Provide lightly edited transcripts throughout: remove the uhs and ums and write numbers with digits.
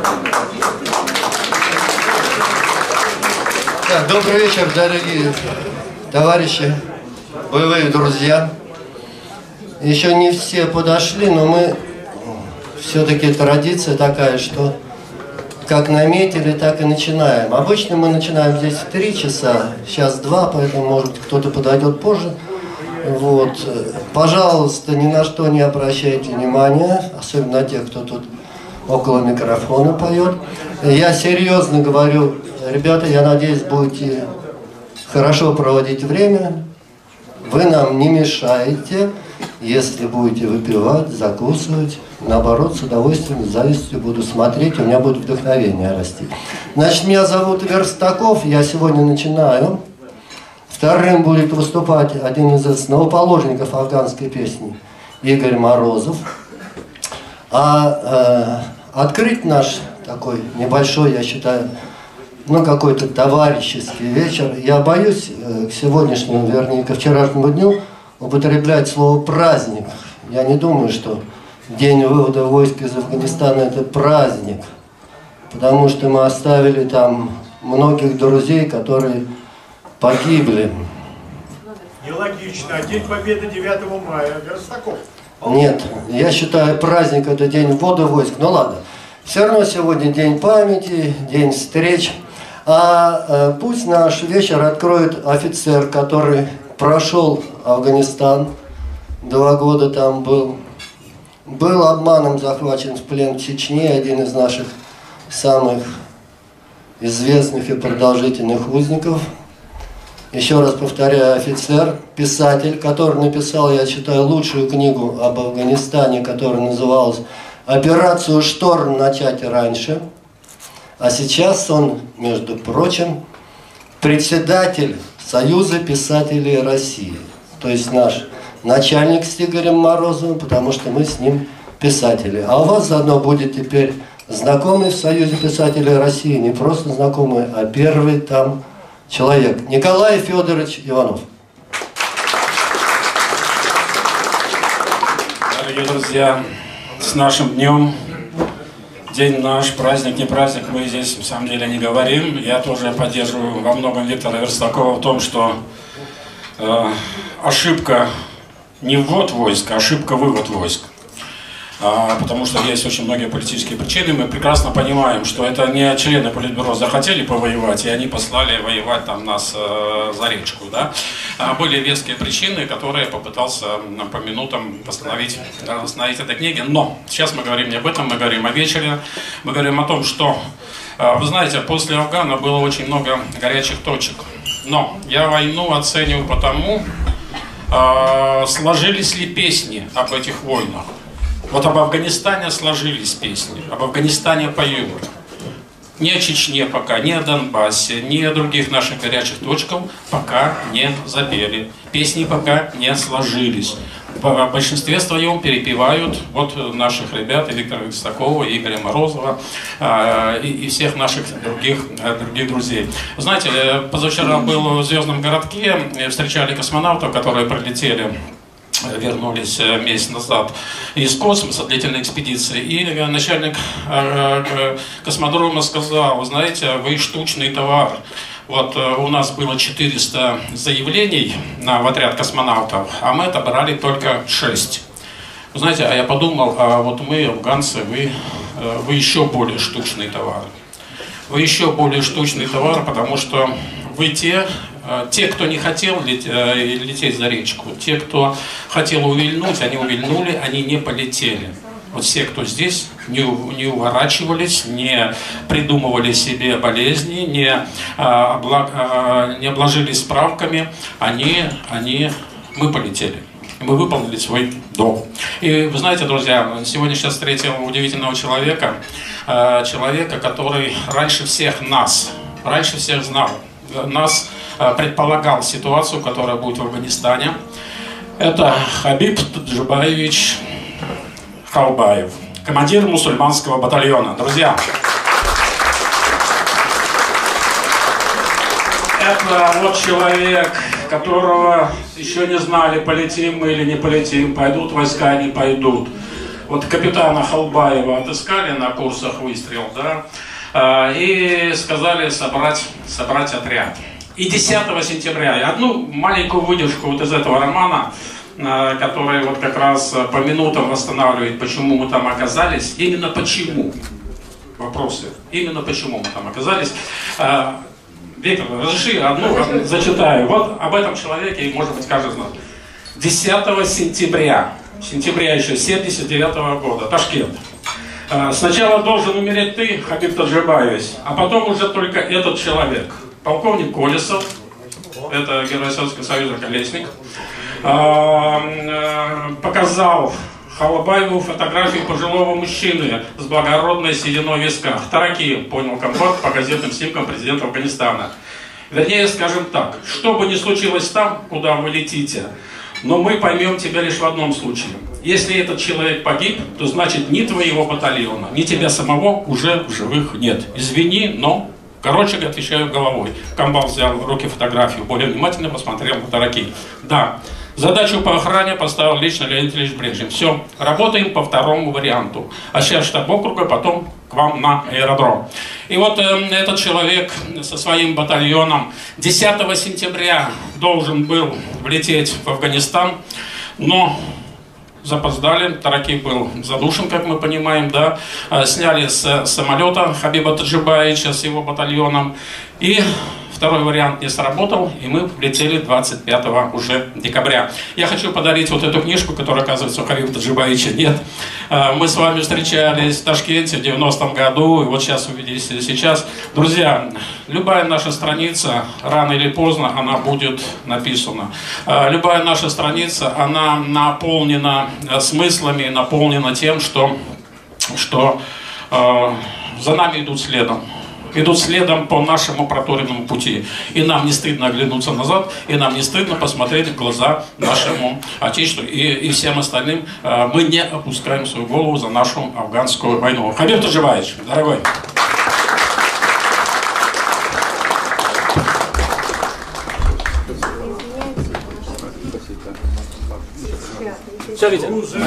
Добрый вечер, дорогие товарищи, боевые друзья. Еще не все подошли, но мы все-таки традиция такая, что как наметили, так и начинаем. Обычно мы начинаем здесь в 3 часа, сейчас 2, поэтому, может, кто-то подойдет позже. Вот. Пожалуйста, ни на что не обращайте внимания, особенно на тех, кто тут около микрофона поет. Я серьезно говорю, ребята, я надеюсь, будете хорошо проводить время. Вы нам не мешаете, если будете выпивать, закусывать. Наоборот, с удовольствием, с завистью буду смотреть, у меня будет вдохновение расти. Значит, меня зовут Верстаков, я сегодня начинаю. Вторым будет выступать один из основоположников афганской песни, Игорь Морозов. Открыть наш такой небольшой, я считаю, ну, какой-то товарищеский вечер. Я боюсь к сегодняшнему, вернее, ко вчерашнему дню употреблять слово «праздник». Я не думаю, что день вывода войск из Афганистана – это праздник, потому что мы оставили там многих друзей, которые погибли. Нелогично. А День Победы 9 мая. Верстаков. Нет, я считаю, праздник – это день ввода войск. Ну ладно, все равно сегодня день памяти, день встреч. Пусть наш вечер откроет офицер, который прошел Афганистан, 2 года там был обманом захвачен в плен в Чечне, один из наших самых известных и продолжительных узников. Еще раз повторяю, офицер, писатель, который написал, я считаю, лучшую книгу об Афганистане, которая называлась «Операцию Шторм. Начать раньше». А сейчас он, между прочим, председатель Союза писателей России. То есть наш начальник с Игорем Морозовым, потому что мы с ним писатели. А у вас заодно будет теперь знакомый в Союзе писателей России, не просто знакомый, а первый там человек. Николай Федорович Иванов. Дорогие друзья, с нашим днем. День наш, праздник, не праздник, мы здесь на самом деле не говорим. Я тоже поддерживаю во многом Виктора Верстакова в том, что ошибка не ввод войск, а ошибка вывод войск. Потому что есть очень многие политические причины. Мы прекрасно понимаем, что это не члены Политбюро захотели повоевать, и они послали воевать там нас за речку. Да? Были веские причины, которые попытался по минутам восстановить этой книги. Но сейчас мы говорим не об этом, мы говорим о вечере. Мы говорим о том, что, вы знаете, после Афгана было очень много горячих точек. Но я войну оцениваю потому, сложились ли песни об этих войнах. Вот об Афганистане сложились песни, об Афганистане поют. Ни о Чечне пока, ни о Донбассе, ни о других наших горячих точках пока не запели. Песни пока не сложились. В большинстве своем перепевают вот наших ребят, и Виктора Верстакова, и Игоря Морозова, и всех наших других друзей. Знаете, позавчера был в Звездном городке, встречали космонавтов, которые прилетели, вернулись месяц назад из космоса, длительной экспедиции, и начальник космодрома сказал: вы знаете, вы штучный товар. Вот у нас было 400 заявлений в отряд космонавтов, а мы отобрали только 6. Вы знаете, а я подумал, вот мы, афганцы, вы еще более штучный товар. Вы еще более штучный товар, потому что вы те, кто не хотел лететь за речку, те, кто хотел увильнуть, они увильнули, они не полетели. Вот все, кто здесь, не уворачивались, не придумывали себе болезни, не обложились справками, мы полетели. Мы выполнили свой долг. И вы знаете, друзья, сегодня сейчас встретил удивительного человека, который раньше всех знал, предполагал ситуацию, которая будет в Афганистане. Это Хабиб Таджибаевич Халбаев, командир мусульманского батальона. Друзья, это вот человек, которого еще не знали, полетим мы или не полетим, пойдут войска, не пойдут. Вот капитана Халбаева отыскали на курсах выстрел, да, и сказали собрать отряд. И 10 сентября, одну маленькую выдержку вот из этого романа, который вот как раз по минутам восстанавливает, почему мы там оказались, именно почему. Вопросы. Именно почему мы там оказались. Виктор, разреши одну зачитаю. Вот об этом человеке, может быть, каждый знает. 10 сентября еще 79 года, Ташкент. Сначала должен умереть ты, Хабиб Таджибаевич, а потом уже только этот человек. Полковник Колесов, это Герой Советского Союза Колесник, показал Халбаеву фотографию пожилого мужчины с благородной сединой в висках. Тараки, понял комбат по газетным снимкам президента Афганистана. Вернее, скажем так, что бы ни случилось там, куда вы летите, но мы поймем тебя лишь в одном случае. Если этот человек погиб, то значит ни твоего батальона, ни тебя самого уже в живых нет. Извини, но... Короче, отвечаю головой. Комбат взял в руки фотографию, более внимательно посмотрел на Тараки. Да, задачу по охране поставил лично Леонид Ильич Брежнев. Все, работаем по второму варианту. А сейчас штаб округа, потом к вам на аэродром. И вот этот человек со своим батальоном 10 сентября должен был влететь в Афганистан, но... запоздали, Тараки был задушен, как мы понимаем, да, сняли с самолета Хабиба Таджибаевича с его батальоном, и второй вариант не сработал, и мы влетели 25 уже декабря. Я хочу подарить вот эту книжку, которая, оказывается, у Хабиба Таджибаевича нет. Мы с вами встречались в Ташкенте в 90-м году, и вот сейчас увиделись сейчас. Друзья, любая наша страница, рано или поздно, она будет написана. Любая наша страница, она наполнена смыслами, наполнена тем, что за нами идут следом по нашему проторенному пути. И нам не стыдно оглянуться назад, и нам не стыдно посмотреть в глаза нашему Отечеству и всем остальным. Мы не опускаем свою голову за нашу афганскую войну. Хабиб Таджибаевич, дорогой. Все, Витя.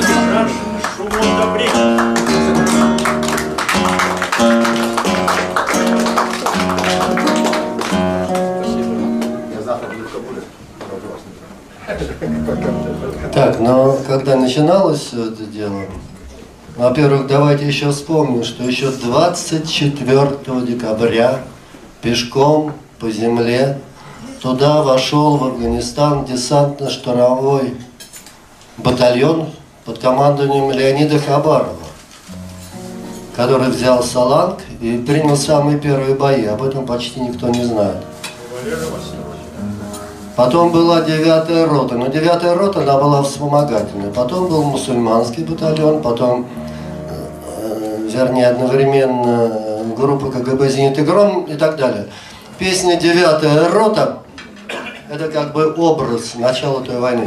Так, но когда начиналось все это дело, во-первых, давайте еще вспомним, что еще 24 декабря пешком по земле туда вошел, в Афганистан, десантно-штурмовой батальон под командованием Леонида Хабарова, который взял Саланг и принял самые первые бои. Об этом почти никто не знает. Потом была 9-я рота, но 9-я рота, она была вспомогательной. Потом был мусульманский батальон, потом, вернее, одновременно группа КГБ «Зенит и Гром» и так далее. Песня «9-я рота» — это как бы образ начала той войны.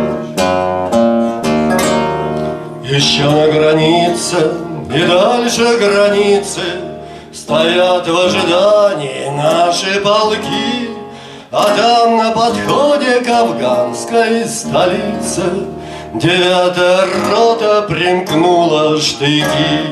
Еще на границе и дальше границы стоят в ожидании наши полки. А там на подходе к афганской столице 9-я рота примкнула штыки.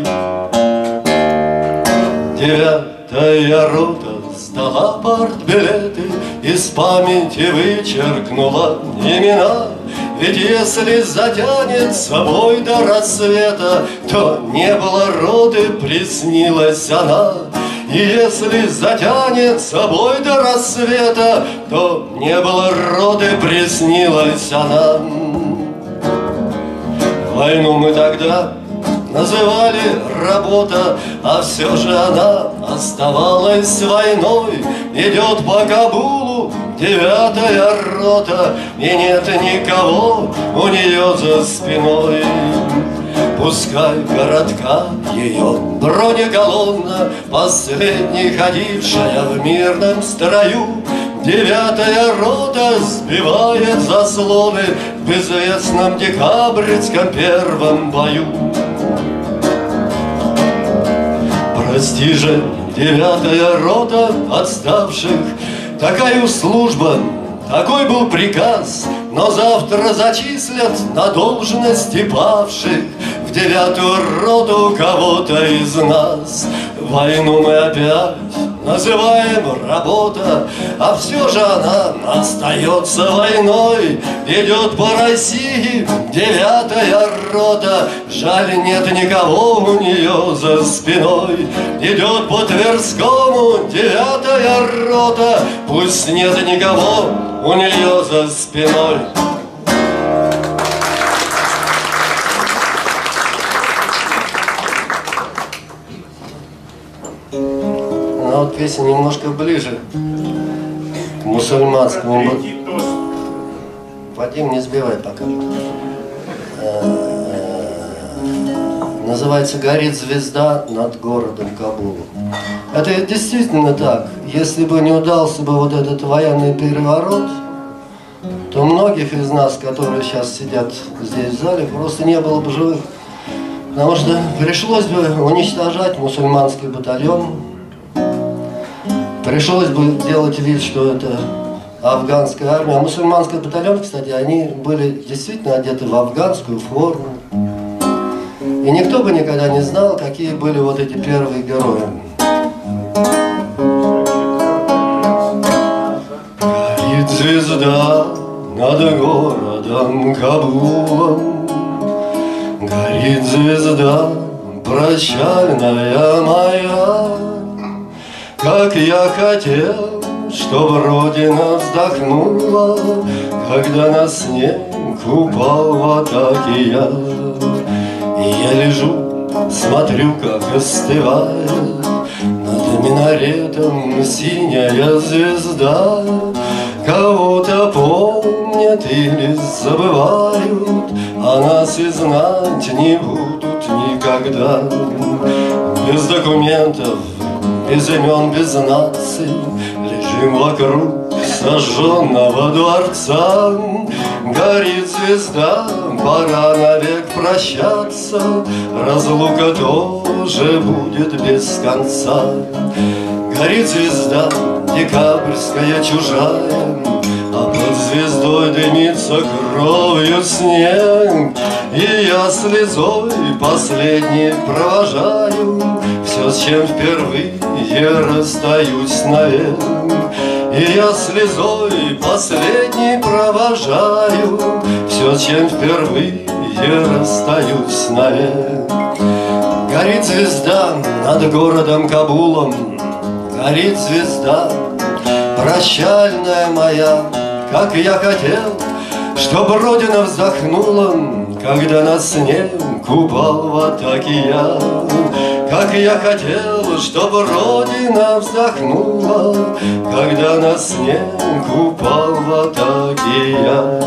9-я рота сдала партбилеты, из памяти вычеркнула имена. Ведь если затянет собой до рассвета, то не было роты, приснилась она. И если затянет собой до рассвета, то не было роты, приснилась она. Войну мы тогда называли работа, а все же она оставалась войной. Идет по Кабулу 9-я рота, и нет никого у нее за спиной. Пускай городка ее бронеколонна, последней ходившая в мирном строю, 9-я рота сбивает заслоны в известном декабрьском первом бою. Прости же, 9-я рота отставших, такая служба, такой был приказ, но завтра зачислят на должности павших. В 9-ю роту кого-то из нас. Войну мы опять называем работа, а все же она остается войной. Идет по России 9-я рота, жаль, нет никого у нее за спиной. Идет по Тверскому 9-я рота, пусть нет никого у нее за спиной. А вот песня немножко ближе к мусульманскому. Вадим, не сбивай пока. Называется «Горит звезда над городом Кабулом». Это действительно так. Если бы не удался бы вот этот военный переворот, то многих из нас, которые сейчас сидят здесь в зале, просто не было бы живых. Потому что пришлось бы уничтожать мусульманский батальон. Пришлось бы делать вид, что это афганская армия. А мусульманский батальон, кстати, они были действительно одеты в афганскую форму. И никто бы никогда не знал, какие были вот эти первые герои. Горит звезда над городом Кабулом, горит звезда прощальная моя. Как я хотел, чтоб Родина вздохнула, когда на снег упал в атаке я. И я лежу, смотрю, как остывает над минаретом синяя звезда. Кого-то помнят или забывают, а нас и знать не будут никогда. Без документов, без имен, без наций лежим вокруг сожженного дворца. Горит звезда, пора навек прощаться, разлука тоже будет без конца. Горит звезда, декабрьская чужая, а под звездой дымится кровью снег. И я слезой последней провожаю все, с чем впервые расстаюсь навек. И я слезой последней провожаю все, с чем впервые расстаюсь навек. Горит звезда над городом Кабулом, горит звезда прощальная моя. Как я хотел, чтобы Родина вздохнула, когда на снег упал в атаке я. Как я хотел, чтобы Родина вздохнула, когда на снег упал в атаке я.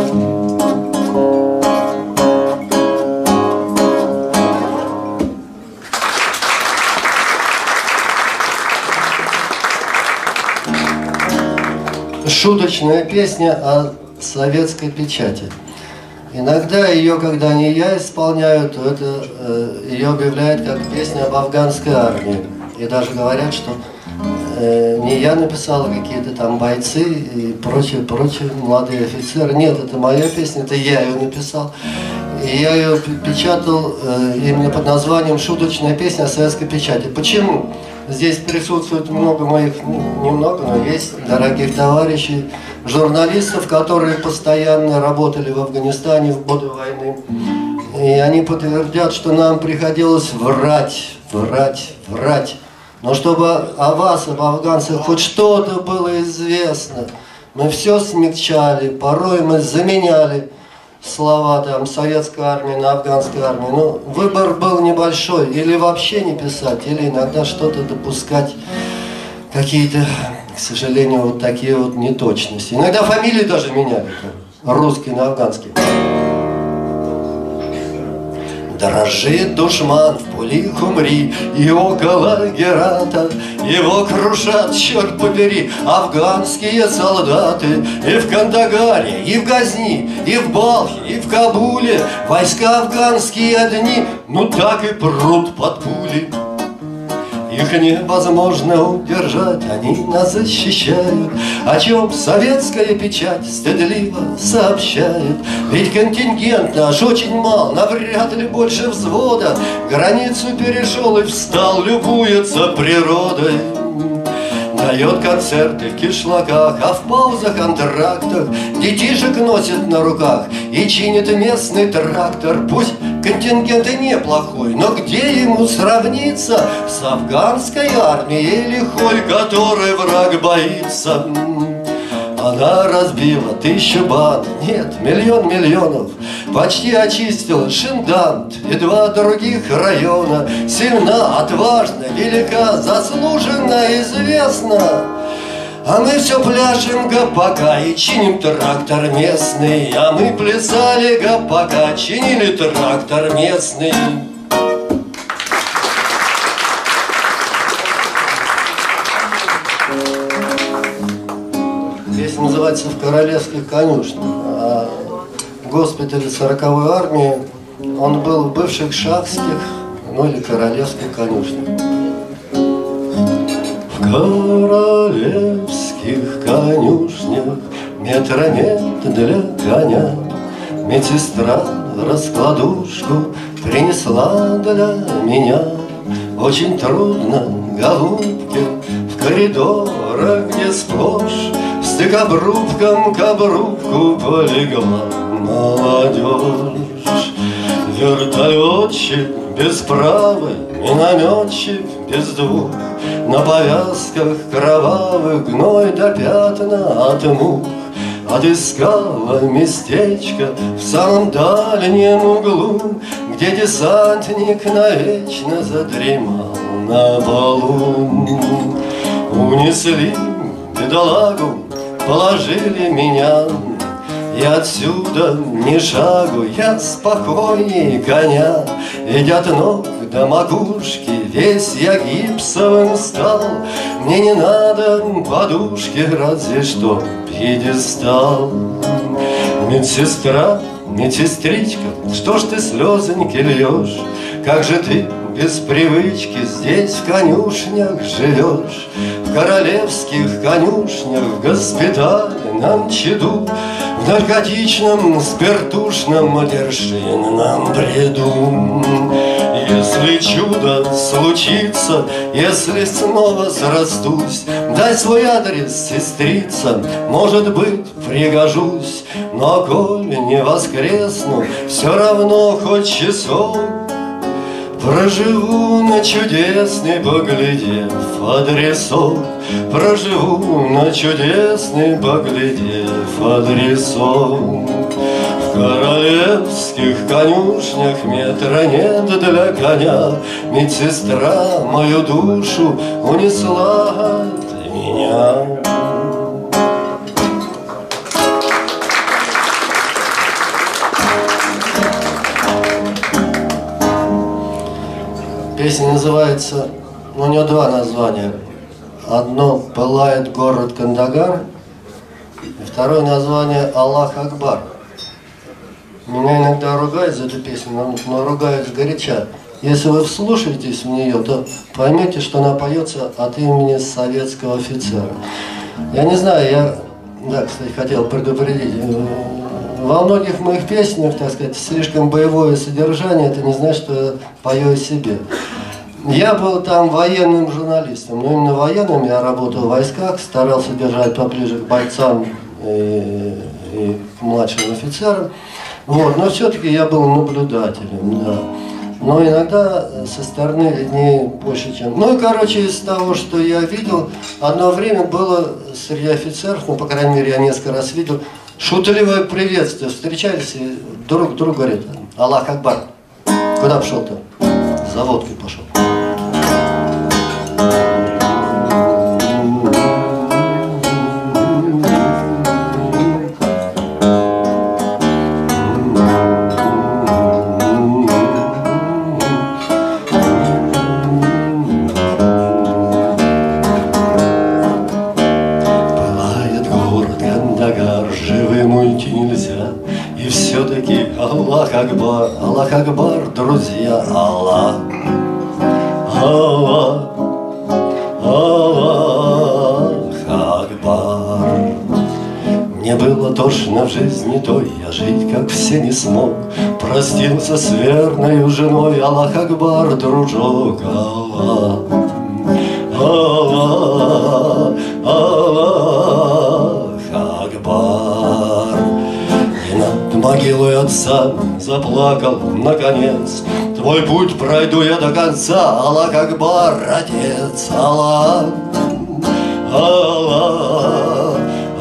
Шуточная песня о советской печати. Иногда ее, когда не я исполняю, то это ее объявляют как песня об афганской армии. И даже говорят, что не я написал, а какие-то там бойцы и прочие молодые офицеры. Нет, это моя песня, это я ее написал. И я ее печатал именно под названием «Шуточная песня о советской печати». Почему? Здесь присутствует много моих, немного, но есть дорогих товарищей, журналистов, которые постоянно работали в Афганистане в годы войны. И они подтвердят, что нам приходилось врать. Но чтобы о вас, об афганцах, хоть что-то было известно, мы все смягчали, порой мы заменяли слова там советской армии на афганской армии. Но выбор был небольшой. Или вообще не писать, или иногда что-то допускать, какие-то, к сожалению, вот такие вот неточности. Иногда фамилии даже меняли, русский на афганский. Дрожит душман в пули Хумри, и около Герата его крушат, черт побери, афганские солдаты. И в Кандагаре, и в Газни, и в Балхе, и в Кабуле войска афганские одни, ну так и прут под пули. их невозможно удержать, они нас защищают, о чем советская печать стыдливо сообщает. Ведь контингент наш очень мал, навряд ли больше взвода, границу перешел и встал, любуется природой. Дает концерты в кишлаках, а в паузах антрактах детишек носит на руках и чинит местный трактор. Пусть контингент и неплохой, но где ему сравниться с афганской армией лихой, которой враг боится? Она разбила 1000 банд, нет, миллион миллионов, почти очистила Шиндант и 2 других района. Сильна, отважна, велика, заслуженно известна. А мы все пляшем гопака и чиним трактор местный. А мы плясали гопака, чинили трактор местный. Песня называется «В королевских конюшнях». А госпиталь 40-й армии, он был в бывших шахских, ну или королевских конюшнях. В королевских конюшнях метра нет для коня. Медсестра раскладушку принесла для меня. Очень трудно, голубки, в коридорах, где сплошь стык обрубком к обрубку полегла молодежь. Вертолетчик без правой, минометчик без двух, на повязках кровавых гной до пятна от мух. Отыскала местечко в самом дальнем углу, где десантник навечно задремал на полу. Унесли бедолагу, положили меня, и отсюда ни шагу, я спокойней коня. Ведь от ног до макушки весь я гипсовым стал. Мне не надо подушки, разве что пьедестал. Медсестра, медсестричка, что ж ты слезоньки льешь? Как же ты без привычки здесь в конюшнях живешь? В королевских конюшнях, в госпитальном чаду, в наркотичном, спиртушном, матершинном бреду. Если чудо случится, если снова срастусь, дай свой адрес, сестрица, может быть, пригожусь. Но коль не воскресну, все равно хоть часок проживу на чудесный, поглядев адресок. Проживу на чудесный, поглядев адресок. В королевских конюшнях метра нет для коня. Медсестра мою душу унесла от меня. Песня называется, у нее 2 названия. Одно «Пылает город Кандагар», и второе название «Аллах Акбар». Меня иногда ругают за эту песню, но ругают сгоряча. Если вы вслушаетесь в нее, то поймете, что она поется от имени советского офицера. Я не знаю, да, кстати, хотел предупредить. Во многих моих песнях, так сказать, слишком боевое содержание, это не значит, что я пою о себе. Я был там военным журналистом, но именно военным я работал в войсках, старался держать поближе к бойцам и к младшим офицерам. Вот, но все-таки я был наблюдателем, да. Но иногда со стороны виднее больше, чем... Ну и, короче, из того, что я видел, одно время было среди офицеров, ну, по крайней мере, я несколько раз видел, шутливое приветствие. Встречались и друг другу говорят: «Аллах Акбар». Куда пошел-то? За водкой пошел. Аллах Акбар, друзья, Аллах можно в жизни той я жить, как все не смог. Простился с верною женой, Аллах Акбар, дружок, Аллах, Аллах, Аллах Акбар. И над могилой отца заплакал наконец. Твой путь пройду я до конца, Аллах Акбар, отец, Аллах, Аллах,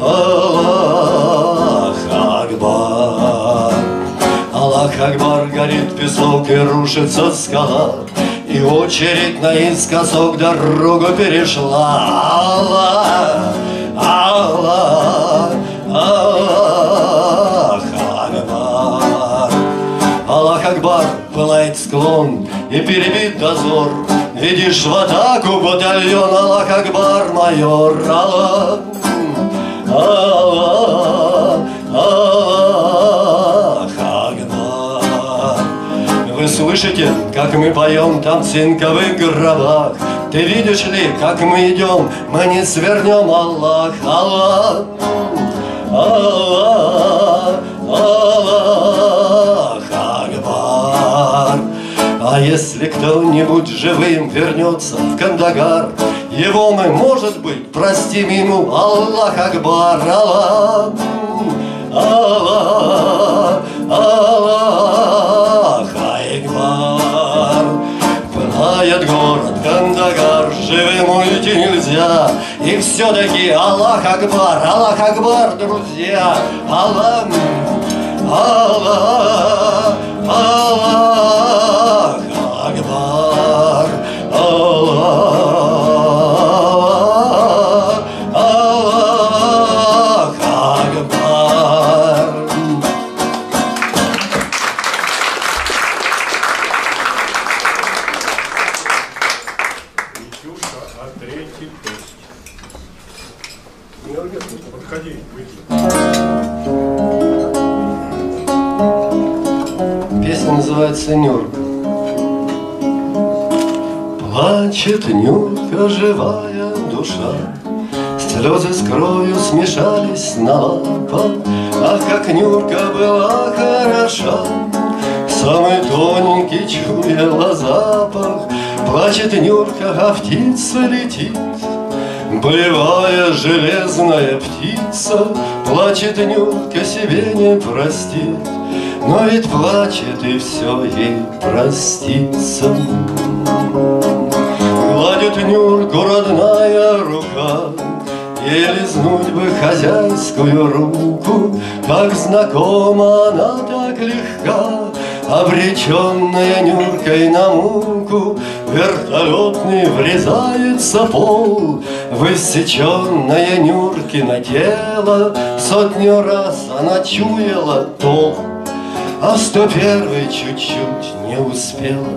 Аллах Акбар. Аллах Акбар, горит песок и рушится скала, и очередь наискосок дорогу перешла. Аллах, Аллах, Аллах Акбар. Аллах Акбар, пылает склон и перебит дозор. Видишь в атаку батальон, Аллах Акбар, майор. Аллах, Аллах, Аллах Акбар. Вы слышите, как мы поем там в цинковых гробах? Ты видишь ли, как мы идем, мы не свернем, Аллах, Аллах, Аллах, Аллах Акбар. А если кто-нибудь живым вернется в Кандагар, его мы, может быть, простим ему, Аллах Акбар, Аллах, Аллах, Аллах Акбар. Пылает город Кандагар, живым уйти нельзя, и все-таки Аллах Акбар, друзья, Аллах, Аллах, Аллах Акбар, Аллах, Аллах Акбар. Витюша, а третий тост. Подходи, выйди. Песня называется «Нюрка». Плачет Нюрка, живая душа, слезы с кровью смешались на лапах. Ах, как Нюрка была хороша, самый тоненький чуяла запах. Плачет Нюрка, а птица летит, боевая железная птица. Плачет Нюрка, себе не простит, но ведь плачет и все ей простится. Гладит Нюрку родная рука, ей лизнуть бы хозяйскую руку. Как знакома она, так легка, обреченная Нюркой на муку. Вертолетный врезается пол в иссеченное Нюркино тело. Сотню раз она чуяла то, а 101-й чуть-чуть не успела.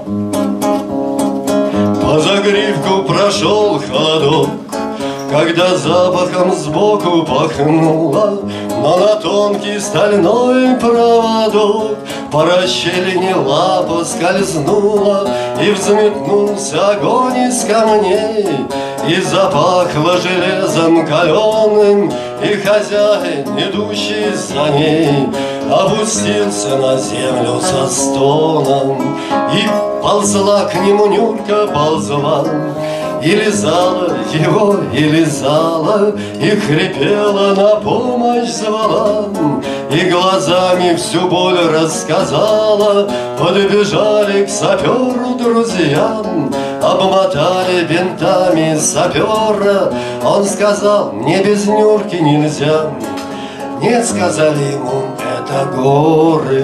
По загривку прошел холодок, когда запахом сбоку пахнуло, но на тонкий стальной проводок по расщелине лапа скользнула, и взметнулся огонь из камней, и запахло железом каленым, и хозяин, идущий за ней, опустился на землю со стоном. И ползла к нему Нюрка, ползла, и лизала его, и лизала, и хрипела, на помощь звала, и глазами всю боль рассказала. Подбежали к саперу друзья, обмотали бинтами сапера. Он сказал: мне без Нюрки нельзя. Нет, сказали ему, это горы.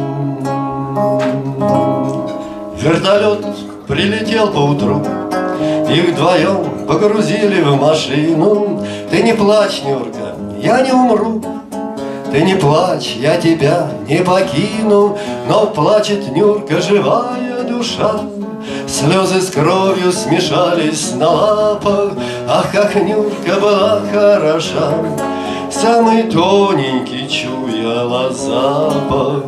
Вертолет прилетел поутру, их вдвоем погрузили в машину. Ты не плачь, Нюрка, я не умру. Ты не плачь, я тебя не покину. Но плачет Нюрка, живая душа, слезы с кровью смешались на лапах. Ах, как Нюрка была хороша, самый тоненький чуяла запах.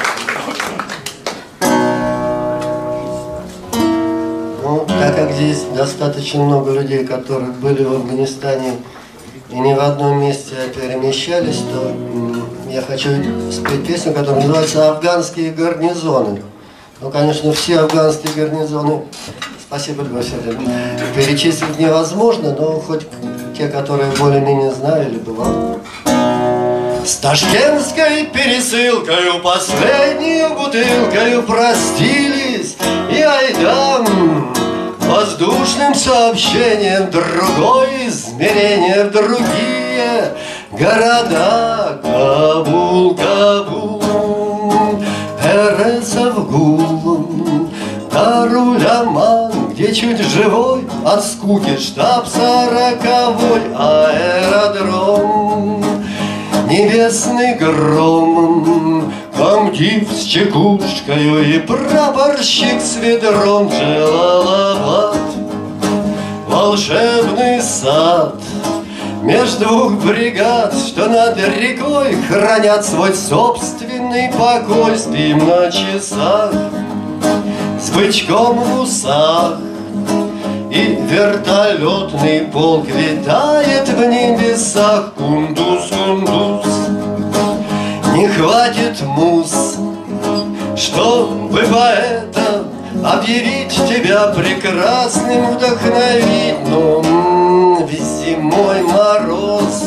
Так как здесь достаточно много людей, которые были в Афганистане и не в одном месте перемещались, то я хочу спеть песню, которая называется «Афганские гарнизоны». Ну, конечно, все афганские гарнизоны, спасибо, Любовь Сергеевна, перечислить невозможно, но хоть те, которые более-менее знаю или бывало. С ташкентской пересылкою, последнюю бутылкою простились, и айдам воздушным сообщением другое измерение в другие города. Кабул, Кабул, Эресавгул, Даруляман, где чуть живой от скуки штаб 40-й, аэродром, небесный гром, комдив с чекушкою и прапорщик с ведром, Джалалабад, волшебный сад меж двух бригад, что над рекой хранят свой собственный покой. Спим на часах с бычком в усах, и вертолетный полк витает в небесах. Кундуз, Кундуз, не хватит муз, чтобы поэта объявить тебя прекрасным, вдохновить. Но зимой мороз,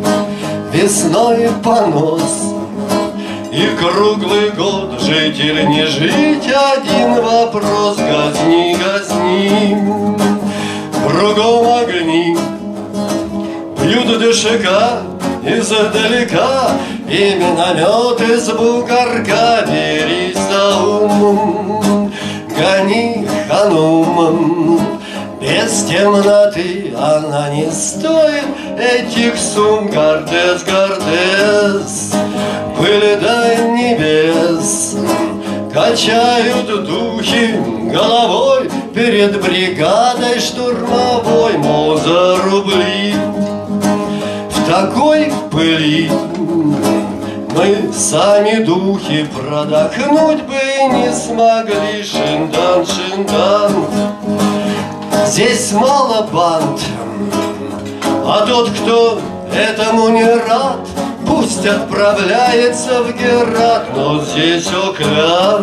весной понос, и круглый год жить или не жить — один вопрос. Газни, газни, кругом огни, бьют дышика издалека, и минометы с бугорка. Берись за ум, гони, ханум, без темноты она не стоит этих сумм. Гардес, Гардес, пыль до небес, качают духи головой перед бригадой штурмовой. Мол, за рубли в такой пыли мы сами духи продохнуть бы не смогли. Шиндан, Шиндан, здесь мало банд, а тот, кто этому не рад, пусть отправляется в Герат. Но здесь окна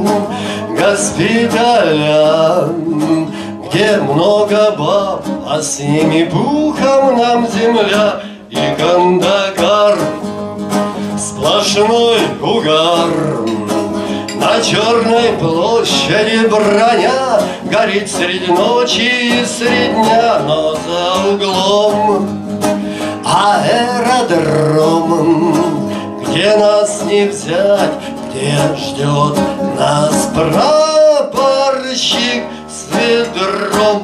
госпиталя, где много баб, а с ними пухом нам земля и Кандагар. Сплошной угар, на Черной площади броня горит среди ночи и средь дня, но за углом аэродром, где нас не взять, где ждет нас прапорщик с ведром.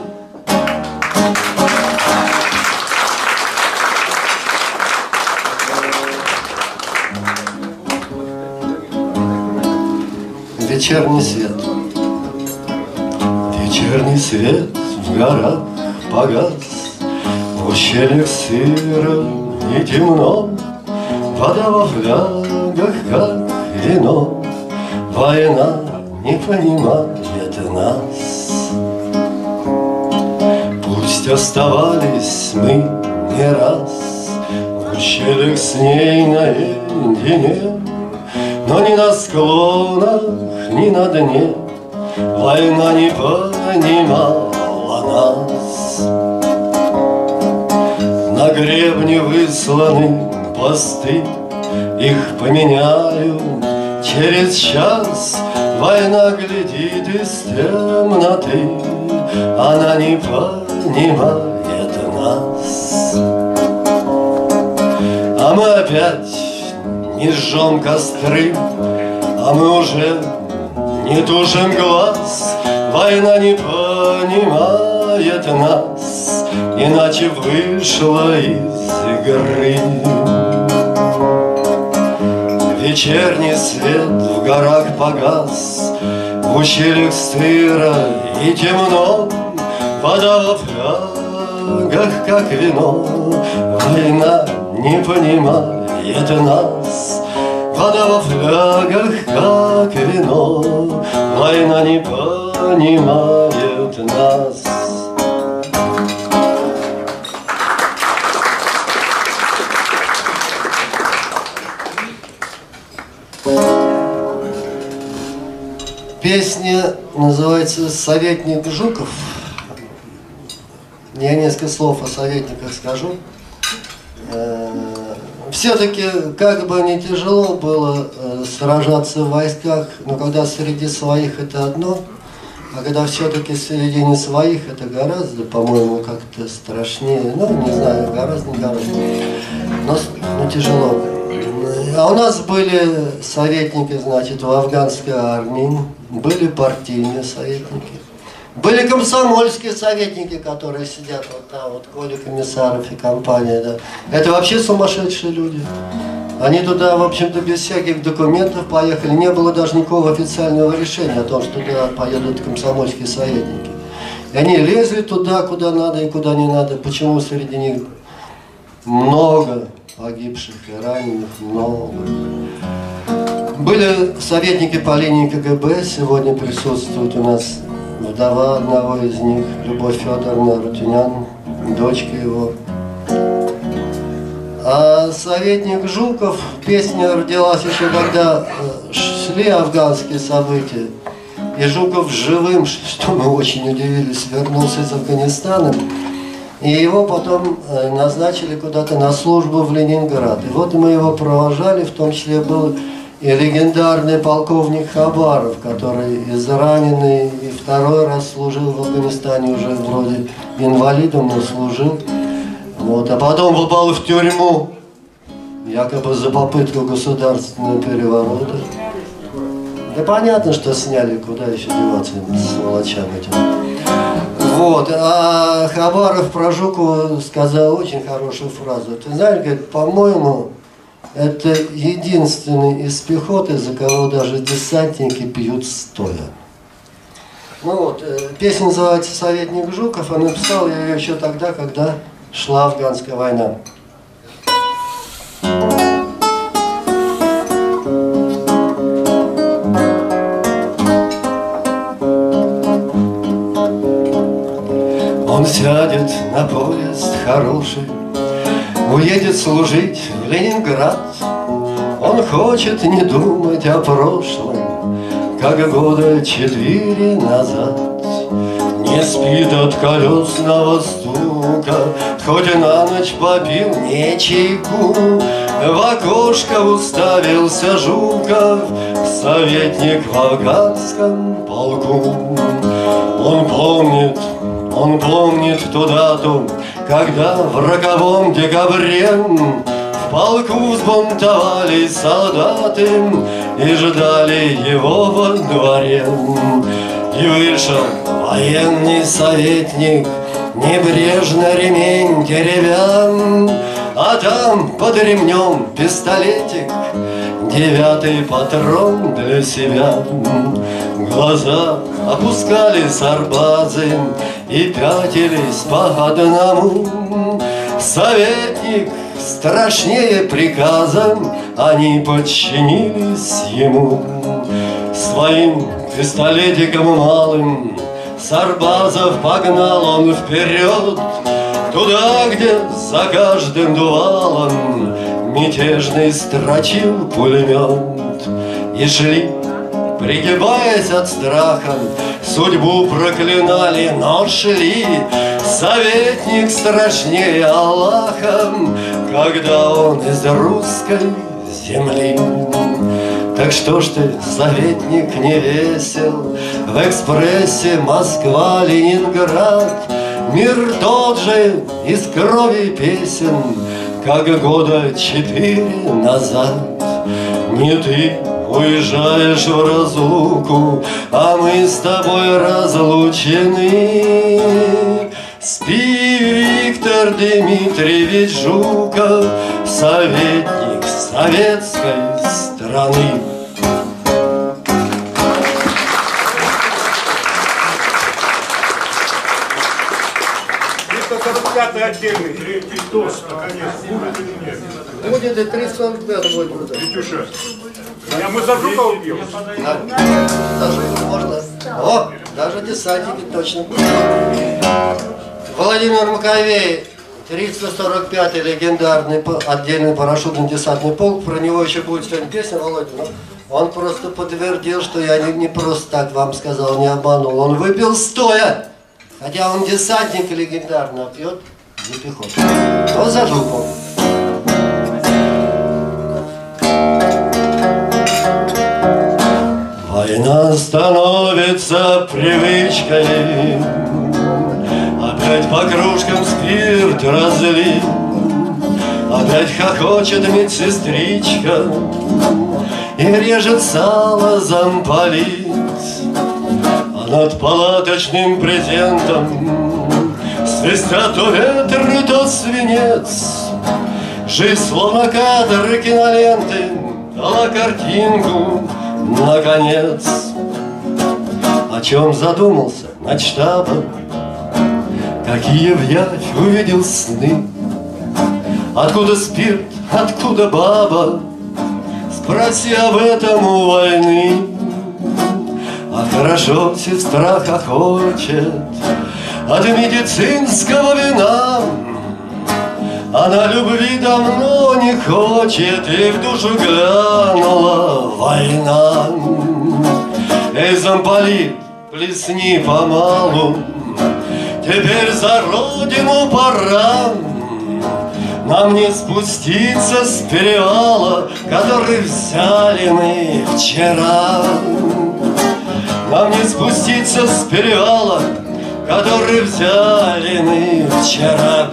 Вечерний свет. Вечерний свет в горах погас, в ущельях сыро и темно, вода во флягах, как вино. Война не понимает нас. Пусть оставались мы не раз в ущельях с ней наедине, но ни на склонах, ни на дне война не понимала нас. На гребне высланы посты, их поменяют через час. Война глядит из темноты, она не понимает нас. А мы опять не жжем костры, а мы уже не тушим глаз. Война не понимает нас, иначе вышла из игры. Вечерний свет в горах погас, в ущельях сыро и темно, вода во флягах, как вино. Война не понимает нас, вода во флягах, как вино. Война не понимает нас. Песня называется «Советник Жуков». Я несколько слов о советниках скажу. Все-таки, как бы не тяжело было сражаться в войсках, но когда среди своих это одно, а когда все-таки среди не своих это гораздо, по-моему, как-то страшнее. Ну, не знаю, гораздо, но тяжело. А у нас были советники, значит, в афганской армии, были партийные советники, были комсомольские советники, которые сидят вот там, вот Коля Комиссаров и компания, да. Это вообще сумасшедшие люди. Они туда, в общем-то, без всяких документов поехали, не было даже никакого официального решения о том, что туда поедут комсомольские советники. И они лезли туда, куда надо и куда не надо. Почему среди них много погибших и раненых, много. Были советники по линии КГБ, сегодня присутствует у нас вдова одного из них, Любовь Федоровна Рутюнян, дочка его. А советник Жуков, песня родилась еще когда шли афганские события. И Жуков живым, что мы очень удивились, вернулся из Афганистана. И его потом назначили куда-то на службу в Ленинград. И вот мы его провожали, в том числе был и легендарный полковник Хабаров, который израненный и второй раз служил в Афганистане, уже вроде инвалидом, но служил. Вот, а потом попал в тюрьму, якобы за попытку государственного переворота. Да понятно, что сняли, куда еще деваться с сволочам этим. Вот, а Хабаров про Жукову сказал очень хорошую фразу. Ты знаешь, говорит, по-моему, это единственный из пехоты, за кого даже десантники пьют стоя. Ну вот, песня называется «Советник Жуков», а написал я ее еще тогда, когда шла афганская война. Он сядет на поезд хороший, уедет служить в Ленинград. Он хочет не думать о прошлом, как года 4 назад. Не спит от колесного стука, хоть на ночь попил не чайку. В окошко уставился Жуков, советник в афганском полку. Он помнит ту дату, когда в роковом декабре в полку взбунтовались солдаты и ждали его во дворе. И вышел военный советник, небрежно ремень теребя, а там под ремнем пистолетик, 9-й патрон для себя. Глаза опускали сарбазы и пятились по одному. Советник страшнее приказа, они подчинились ему. Своим пистолетиком малым сарбазов погнал он вперед, туда, где за каждым дувалом мятежный строчил пулемет. И шли, пригибаясь от страха, судьбу проклинали, но шли. Советник страшнее Аллаха, когда он из русской земли. Так что ж ты, советник, не весел в экспрессе Москва-Ленинград? Мир тот же из крови песен, как года 4 назад. Не ты уезжаешь в разлуку, а мы с тобой разлучены. Спи, Виктор Дмитриевич Жуков, советник советской страны. 345-й отдельный, третий тост, наконец, будет или нет? Будет и 345 будет. Витюша, а мы за Жукова пьем? Даже можно. О, даже десантники точно будут. Владимир Маковей, 345-й легендарный отдельный парашютно-десантный полк. Про него еще будет сегодня песня, Володя. Он просто подтвердил, что я не просто так вам сказал, не обманул. Он выпил стоя. Хотя он десантник легендарный, а пьет за пехоту. Но за жопу. Война становится привычкой. Опять по кружкам спирт разлит. Опять хохочет медсестричка и режет сало замполит. А над палаточным презентом свистят то ветры, то свинец. Жизнь словно кадр киноленты дала картинку наконец. О чем задумался над штабом, какие в явь увидел сны. Откуда спирт, откуда баба, спроси об этом у войны. А хорошо сестра хохочет от медицинского вина. Она любви давно не хочет, и в душу глянула война. Эй, замполит, плесни помалу, теперь за родину пора. Нам не спуститься с перевала, который взяли мы вчера. Нам не спуститься с перевала, который взяли мы вчера.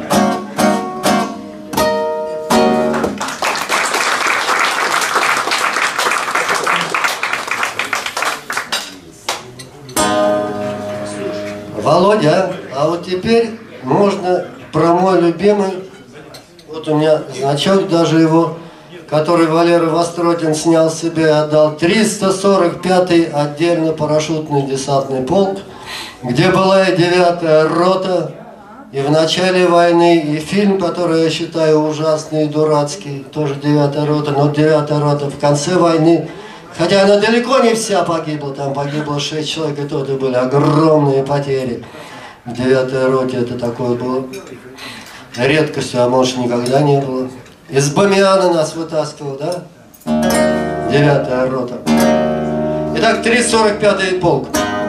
Володя, а вот теперь можно про мой любимый, вот у меня значок даже его, который Валера Востротин снял себе и отдал, 345-й отдельно парашютный десантный полк, где была и 9-я рота, и в начале войны, и фильм, который я считаю ужасный и дурацкий, тоже 9-я рота, но 9-я рота в конце войны. Хотя она далеко не вся погибла, там погибло 6 человек, и то это были огромные потери. В 9-й роте это такое было редкостью, а может никогда не было. Из Бамиана нас вытаскивал, да? 9-я рота. Итак, 345-й полк.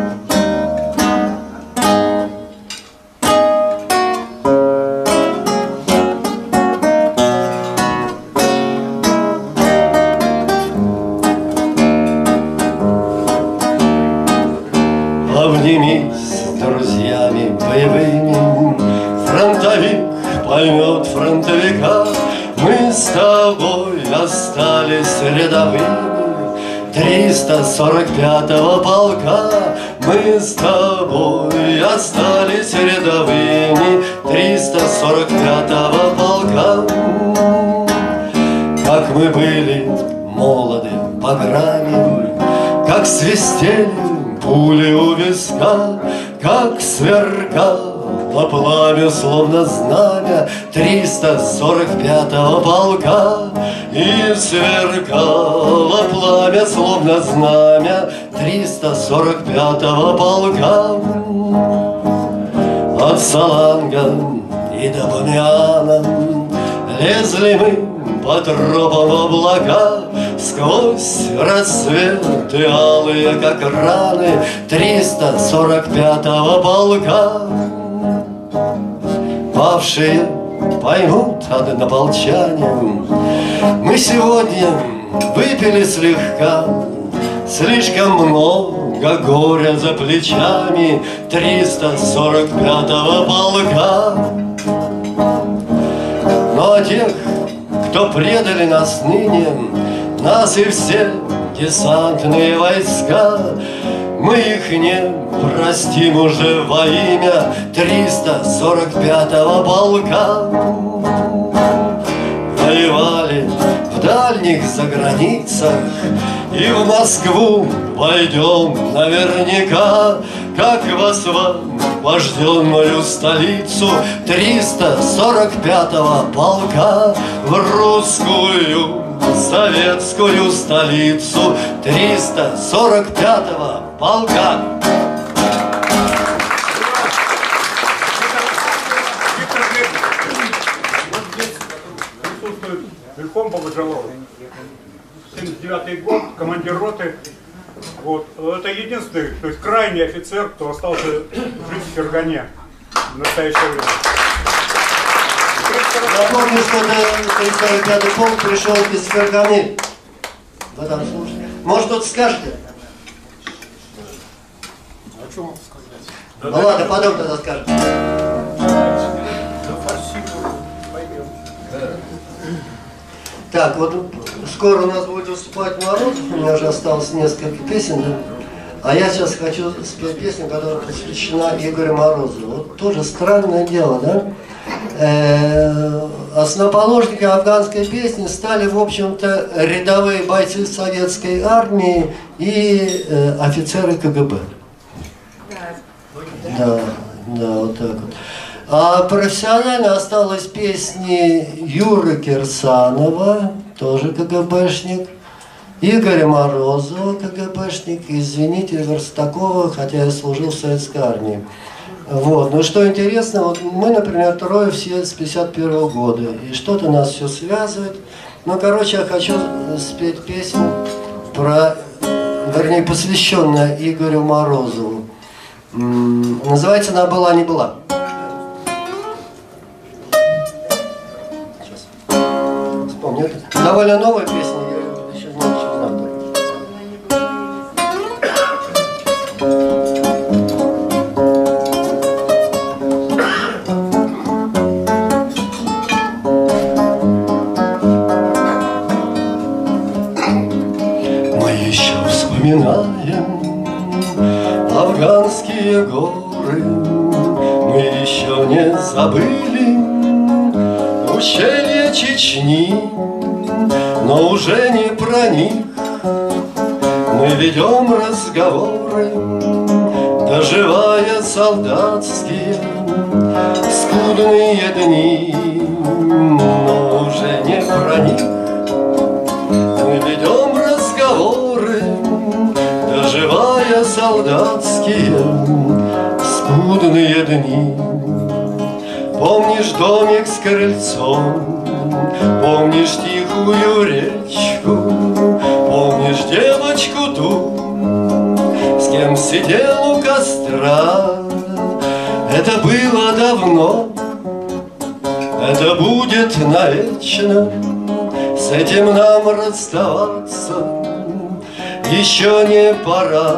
Обнимись с друзьями боевыми, фронтовик поймет фронтовика. Мы с тобой остались рядовыми 345-го полка. Мы с тобой остались рядовыми 345-го полка. Как мы были молоды по грани, как свистели пули у виска, как сверкало пламя, словно знамя 345-го полка. И сверкало пламя, словно знамя 345-го полка. От Саланга и до Бамиана лезли мы по тропам в облака, сквозь рассветы алые, как раны 345-го полка. Павшие поймут однополчане, мы сегодня выпили слегка, слишком много горя за плечами 345-го полка. Но тех, кто предали нас ныне, нас и все десантные войска, мы их не простим уже во имя 345-го полка. Воевали в дальних заграницах, и в Москву войдем наверняка, как в освобожденную столицу 345-го полка, в русскую советскую столицу 345-го полка. Верхом по Бочалову. 79-й год, командир роты. Вот. Это единственный, то есть крайний офицер, кто остался жить в Фергане в настоящее время. Напомню, что это 35-й полк пришел из Ферганы. В этом случае. Может, кто-то скажете? О чем сказать? Ну ладно, потом тогда скажете. Так, вот скоро у нас будет выступать Мороз, у меня уже осталось несколько песен, да? А я сейчас хочу спеть песню, которая посвящена Игорю Морозову. Вот тоже странное дело, да? Основоположниками афганской песни стали, в общем-то, рядовые бойцы советской армии и офицеры КГБ. Да, вот так вот. А профессионально осталась песни Юры Кирсанова, тоже КГБшник, Игоря Морозова, КГБшник, и, извините, Верстакова, хотя я служил в советской армии. Вот. Но что интересно, вот мы, например, трое все с 51-го года, и что-то нас все связывает. Ну, короче, я хочу спеть песню вернее, посвященная Игорю Морозову. Называется «Она была, не была». Вспомню. Это довольно новая песня, я ее еще не знаю. Мы еще вспоминаем афганские горы, мы еще не забыли ущелье Чечни, но уже не про них мы ведем разговоры, доживая солдатские скудные дни, но уже не про них мы ведем разговоры, доживая солдатские скудные дни. Помнишь домик с крыльцом, помнишь тихую речку, помнишь девочку ту, с кем сидел у костра. Это было давно, это будет навечно, с этим нам расставаться еще не пора.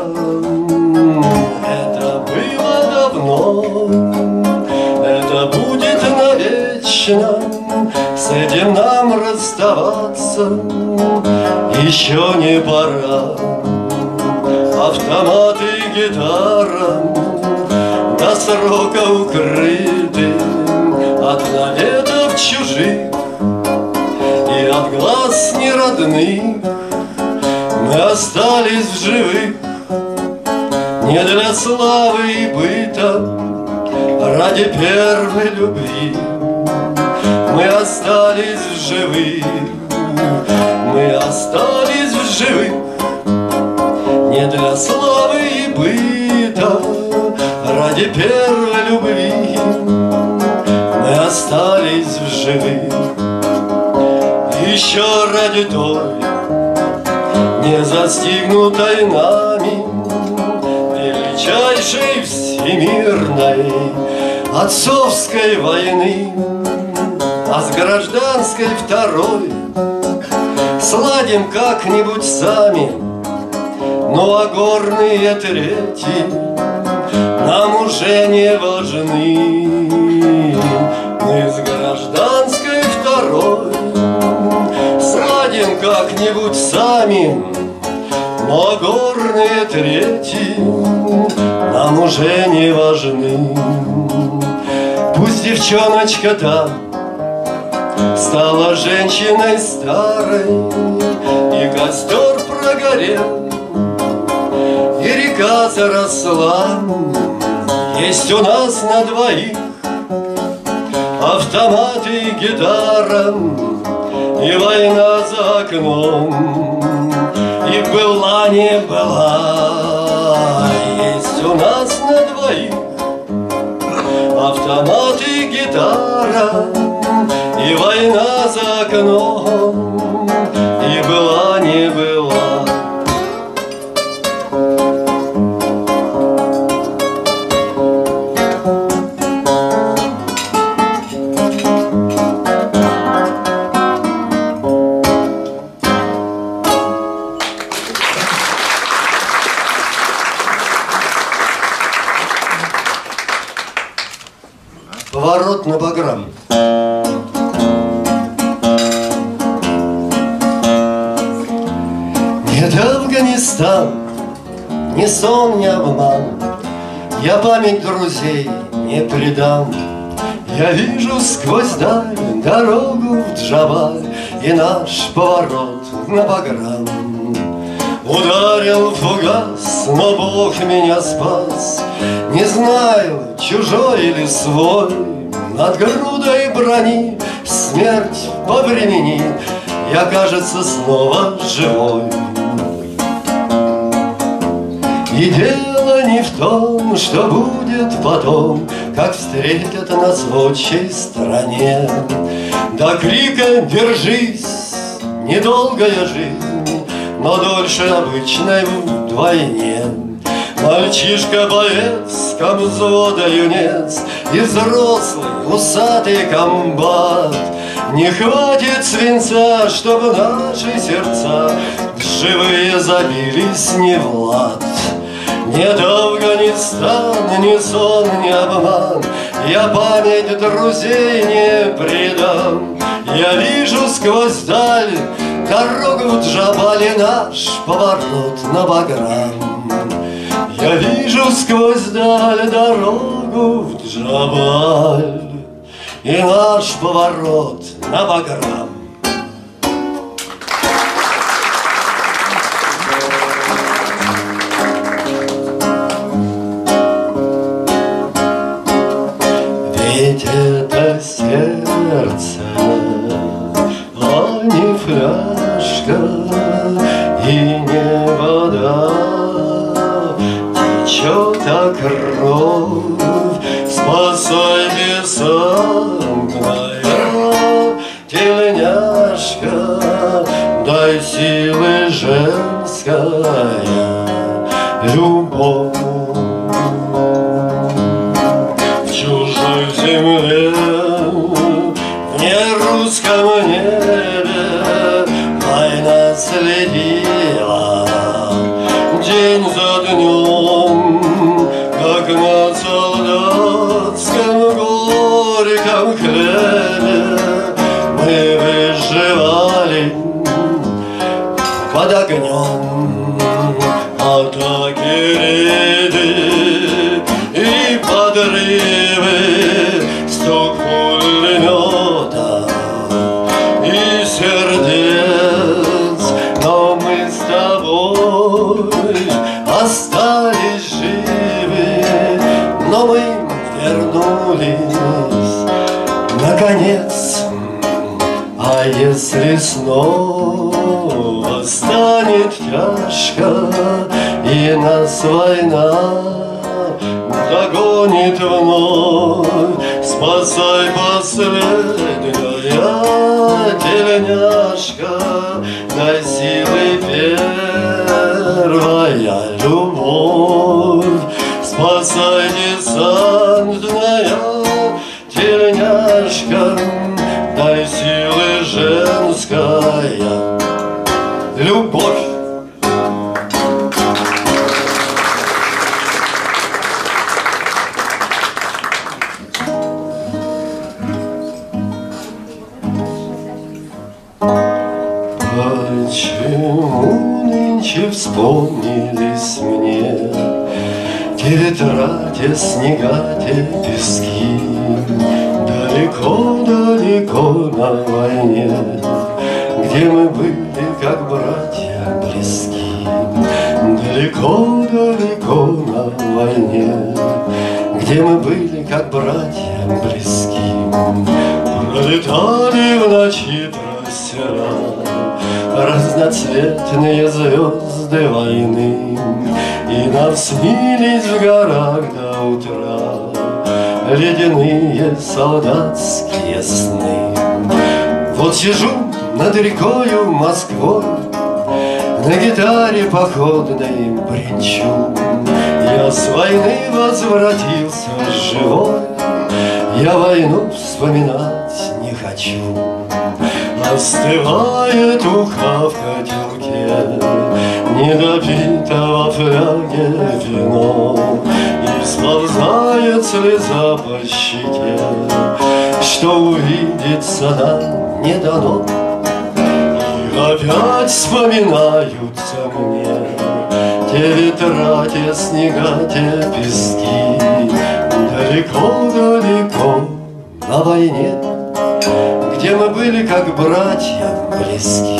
Это было давно, это будет навечно, с этим нам расставаться еще не пора. Автоматы и гитара до срока укрыты от наветов чужих и от глаз неродных. Мы остались в живых не для славы и быта, ради первой любви. Мы остались в живых, мы остались в живых не для славы и быта, ради первой любви. Мы остались в живых еще ради той не застигнутой нами величайшей всемирной отцовской войны. А с гражданской второй сладим как-нибудь сами, ну а горные трети нам уже не важны. Мы с гражданской второй сладим как-нибудь сами, но горные трети нам уже не важны. Пусть девчоночка там стала женщиной старой, и костер прогорел, и река заросла. Есть у нас на двоих автомат и гитара, и война за окном, и была не была. Есть у нас на двоих автомат и гитара, и война за окном, и была не поворот на Баграм. Нет, Афганистан, ни сон, ни обман, я память друзей не предам. Я вижу сквозь даль дорогу в Джабаль и наш поворот на Баграм. Ударил фугас, но Бог меня спас. Не знаю, чужой или свой, над грудой брони смерть повремени, я, кажется, снова живой. И дело не в том, что будет потом, как встретят нас в отчей стране. До крика «Держись!» недолгая жизнь, но дольше обычной вдвойне. Мальчишка-боец, комзвода юнец и взрослый усатый комбат. Не хватит свинца, чтобы наши сердца живые забились не в лад. Нет, Афганистан, ни сон, ни обман, я память друзей не предам. Я вижу сквозь даль дорогу в Джабале, наш поворот на Баграм. Я вижу сквозь даль дорогу в Джабаль и наш поворот на Баграм. Ведь это сердце, а не фляжка и не вода. Течет кровь, спасай десантная тельняшка, дай силы женская любовь. Земле, в нерусском небе война следила день за днем, как на солдатском горьком хлебе мы выживали под огнем. Атаки, рейды и подрывы, стук пулемета и сердец, но мы с тобой остались живы, но мы вернулись наконец. А если снова станет тяжко и нас война догонит вновь, спасай последняя тельняшка, дай силы первая любовь. Спасай десантная тельняшка, дай силы женская любовь. Почему нынче вспомнились мне те ветра, те снега, те пески? Далеко-далеко на войне, где мы были как братья близки. Далеко-далеко на войне, где мы были как братья близки. Пролетали в ночи простера разноцветные звезды войны, и нам снились в горах до утра ледяные солдатские сны. Вот сижу над рекою Москвой, на гитаре походной бренчу. Я с войны возвратился живой, я войну вспоминать не хочу. Остывает уха в котелке недопито во фляге вино, и сползает течет слеза по щеке, что увидеться нам не дано. И опять вспоминаются мне те ветра, те снега, те пески. Далеко-далеко на войне, где мы были как братья близки.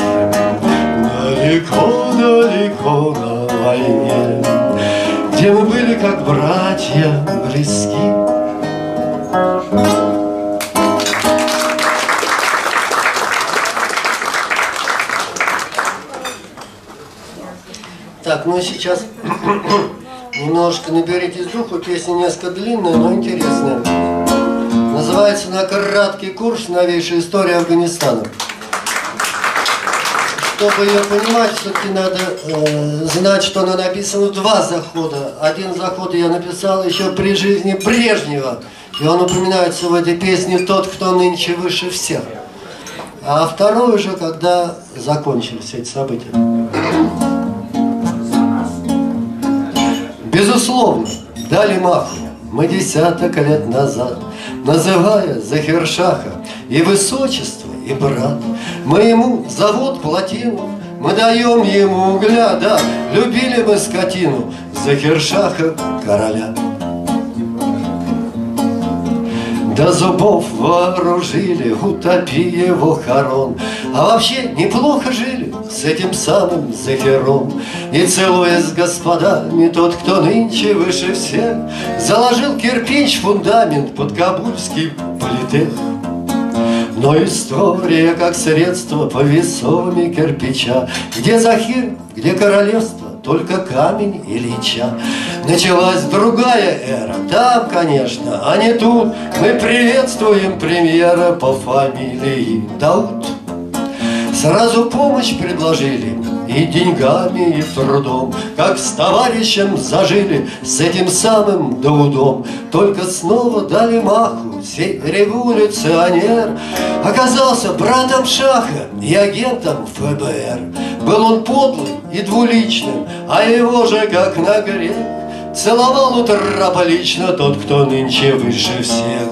Далеко-далеко на войне, где мы были как братья близки. Так, ну и сейчас немножко наберитесь духу. Песня несколько длинная, но интересная. Называется «На краткий курс. Новейшая история Афганистана». Чтобы ее понимать, все-таки надо знать, что она написана в 2 захода. Один заход я написал еще при жизни Брежнева, и он упоминается в этой песне «Тот, кто нынче выше всех». А второй уже, когда закончились эти события. Безусловно, дали маху мы десяток лет назад, называя Захиршаха и высочество, и брат. Мы ему завод плотину, мы даем ему угля, да, любили мы скотину, Захиршаха короля. До зубов вооружили, утопи его хорон. А вообще неплохо жили с этим самым Захиром. И целуясь с господами, тот, кто нынче выше всех, заложил кирпич фундамент под кабульский политех. Но история как средство по весоме кирпича. Где Захир, где королевство, только камень Ильича. Началась другая эра, там, конечно, а не тут. Мы приветствуем премьера по фамилии Дауд. Сразу помощь предложили и деньгами, и трудом, как с товарищем зажили, с этим самым Даудом. Только снова дали маху, сей революционер оказался братом Шаха и агентом ФБР. Был он подлый и двуличным, а его же, как на грех, целовал у трапа лично тот, кто нынче выше всех.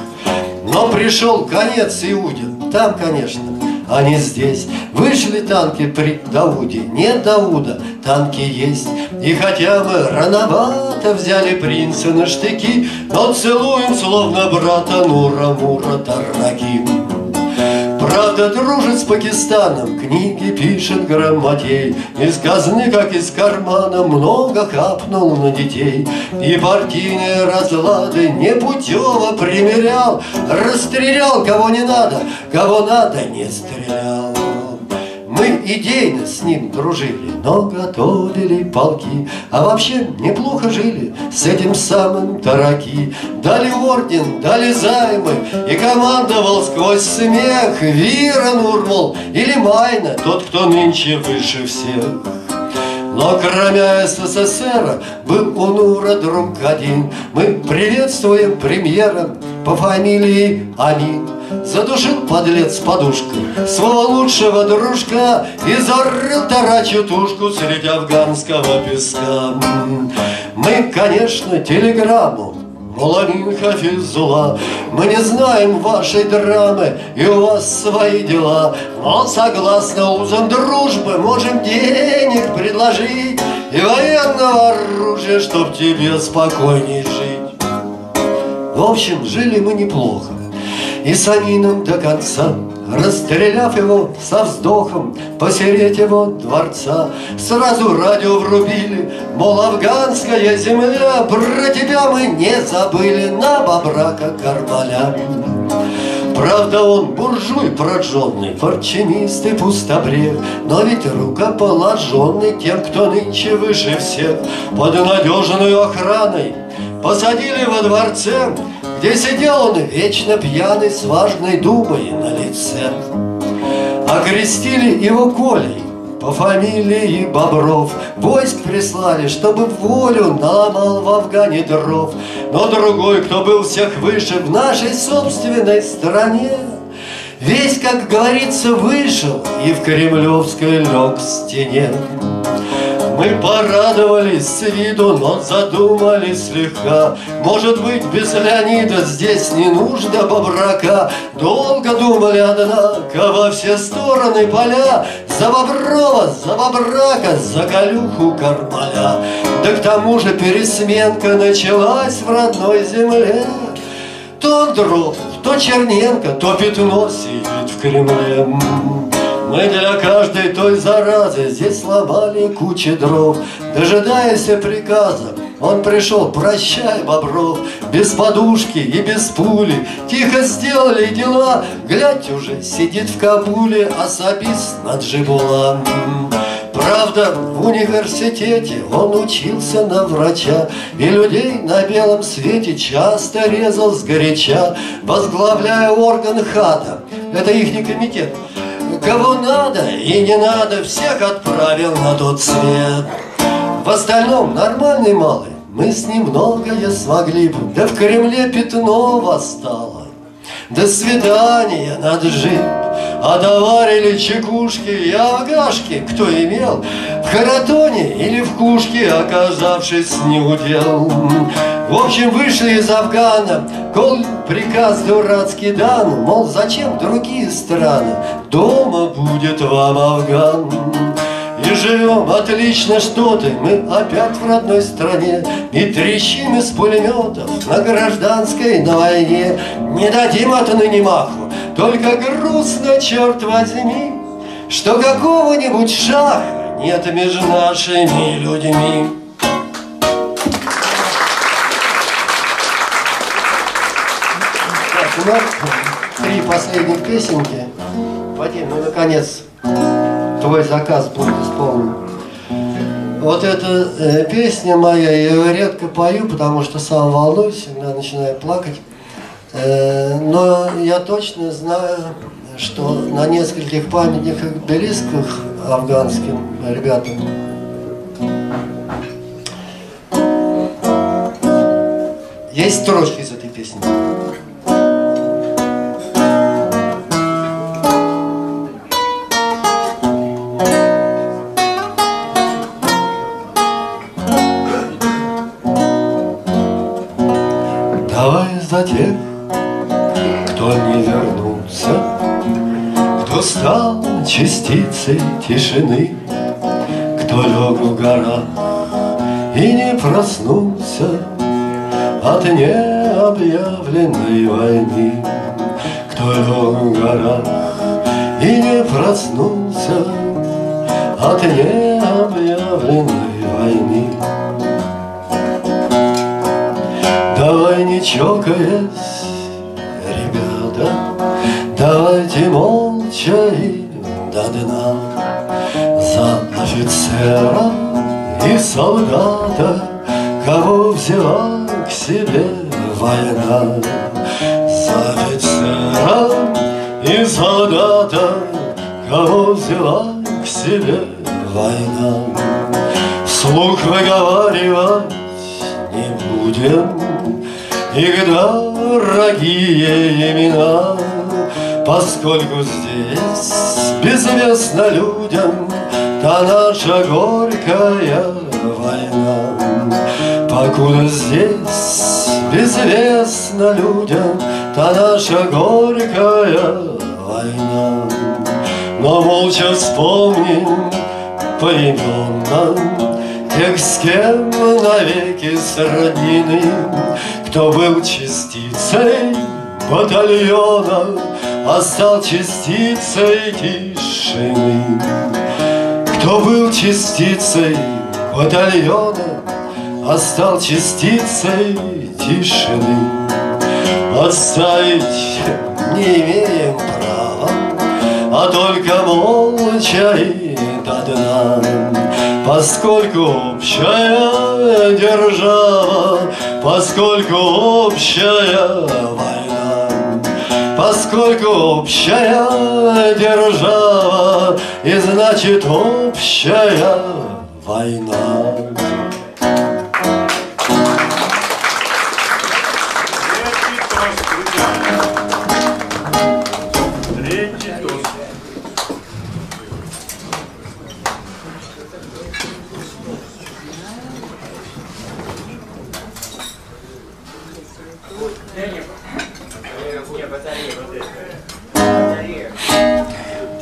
Но пришел конец Иудин, там, конечно, а не здесь. Вышли танки при Дауде, нет Дауда, танки есть. И хотя мы рановато взяли принца на штыки, но целуем, словно брата Нура-Мура Тараки. Правда, дружит с Пакистаном, книги пишет Грамотей. Из казны, как из кармана, много капнул на детей. И партийные разлады непутево примерял, расстрелял кого не надо, кого надо не стрелял. Мы идейно с ним дружили, но готовили полки. А вообще неплохо жили с этим самым Тараки. Дали орден, дали займы, и командовал сквозь смех Вира Нурмал или Майна, тот, кто нынче выше всех. Но кроме СССР был у Нура друг один. Мы приветствуем премьера по фамилии Амин. Задушил подлец подушкой своего лучшего дружка и зарыл тарачью тушку среди афганского песка. Мы, конечно, телеграмму, мол, Амин Хафизулла, мы не знаем вашей драмы, и у вас свои дела, но согласно узам дружбы можем денег предложить и военного оружия, чтоб тебе спокойней жить. В общем, жили мы неплохо, и с Амином до конца, расстреляв его со вздохом посередь его дворца. Сразу радио врубили, мол, афганская земля, про тебя мы не забыли, на Бабрака Кармаля. Правда, он буржуй прожженный, форчинист и пустобрех, но ведь рукоположенный тем, кто нынче выше всех. Под надежную охраной посадили во дворце, где сидел он вечно пьяный с важной думой на лице. Окрестили его Колей по фамилии Бобров. Войск прислали, чтобы в волю наломал в Афгане дров. Но другой, кто был всех выше в нашей собственной стране, весь, как говорится, вышел и в кремлевской лег к стене. Мы Мы порадовались с виду, но задумались слегка. Может быть, без Леонида здесь не нужно бобрака. Долго думали, однако, во все стороны поля. За Боброва, за Бобрака, за Колюху Кармаля. Да к тому же пересменка началась в родной земле. То Андропов, то Черненко, то Пятно сидит в Кремле. Мы для каждой той заразы здесь сломали кучу дров. Дожидаясь приказа, он пришел: прощай, Бобров. Без подушки и без пули тихо сделали дела. Глядь, уже сидит в Кабуле особист Наджибулла. Правда, в университете он учился на врача и людей на белом свете часто резал сгоряча, возглавляя орган ХАТа. Это ихний комитет. Кого надо и не надо, всех отправил на тот свет. В остальном нормальный малый, мы с ним многое смогли бы. Да в Кремле Пятно восстало. До свидания, надо жить. А доварили чекушки и авгашки, кто имел, в Харатоне или в Кушке, оказавшись неудел. В общем, вышли из Афгана, коль приказ дурацкий дан, мол, зачем другие страны, дома будет вам Афган. И живем отлично, что ты, мы опять в родной стране, и трещим из пулеметов на гражданской, на войне. Не дадим отныне маху, только грустно, черт возьми, что какого-нибудь шаха нет между нашими людьми. Так, у нас 3 последних песенки. Вадим, ну наконец твой заказ будет исполнен. Вот эта песня моя, я ее редко пою, потому что сам волнуюсь, всегда начинаю плакать. Но я точно знаю, что на нескольких памятных обелисках афганским ребятам есть строчки из этой песни. Давай за тех, кто не вернулся, кто стал частицей тишины, кто лег в горах и не проснулся от необъявленной войны, кто лег в горах и не проснулся от необъявленной войны. Давай не чокаясь, ребята, давайте молча и до дна за офицера и солдата, кого взяла к себе война. За офицера и солдата, кого взяла к себе война. Вслух выговаривать не будем их дорогие имена, поскольку здесь безвестна людям та наша горькая война. Покуда здесь безвестна людям та наша горькая война. Но молча вспомним поименно тех, с кем навеки сроднины, кто был частицей батальона, а стал частицей тишины. Кто был частицей батальона, а стал частицей тишины. Отставить не имеем права, а только молча и до дна. Поскольку общая держава, поскольку общая война, поскольку общая держава, и значит общая война.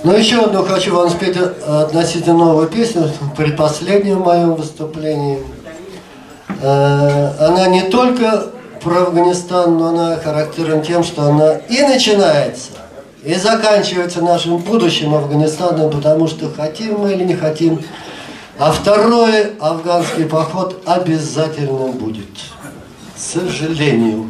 Но еще одну хочу вам спеть относительно новую песню, предпоследнюю в моем выступлении. Она не только про Афганистан, но она характерна тем, что она и начинается, и заканчивается нашим будущим Афганистаном, потому что хотим мы или не хотим, а второй афганский поход обязательно будет. К сожалению.